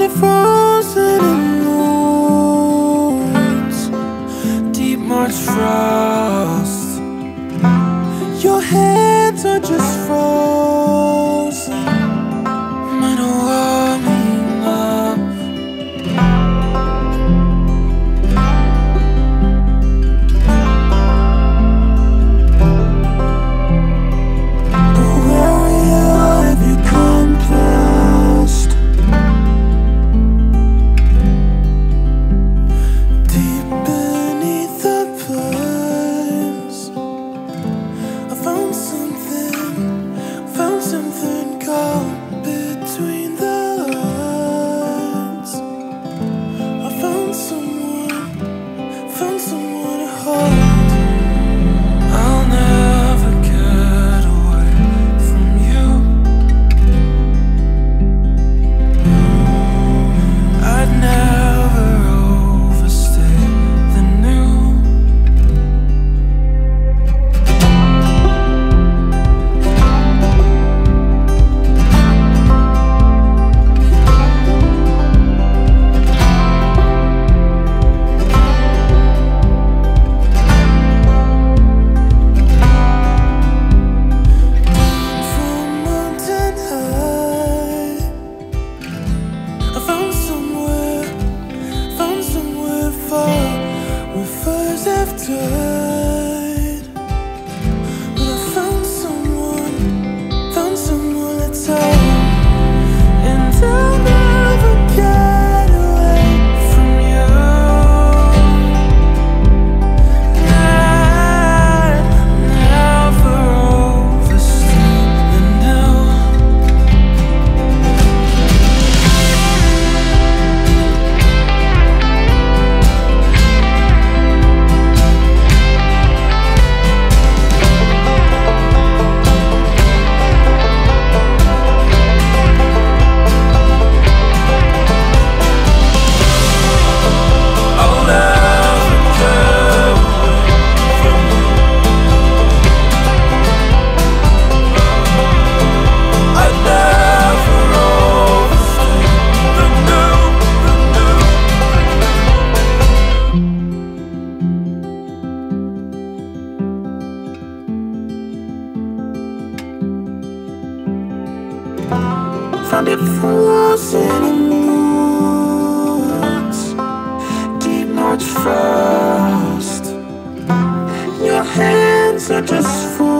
it frozen in moons, deep March frost. Your hands are just frozen. Man, warming up. Where are you? Have you come past? Deep beneath the pines, I found something caught between the lines. I found someone to hold. I'll never get away from you. I'd never overstay the new. From mountain high, I found somewhere far where fires have died. But I found someone that's home. And I'll never get away from you. I'd never overstay the new. I'll never get away from you. I'd never overstay the new. Found it frozen in moons, deep March frost. Your hands are just frozen.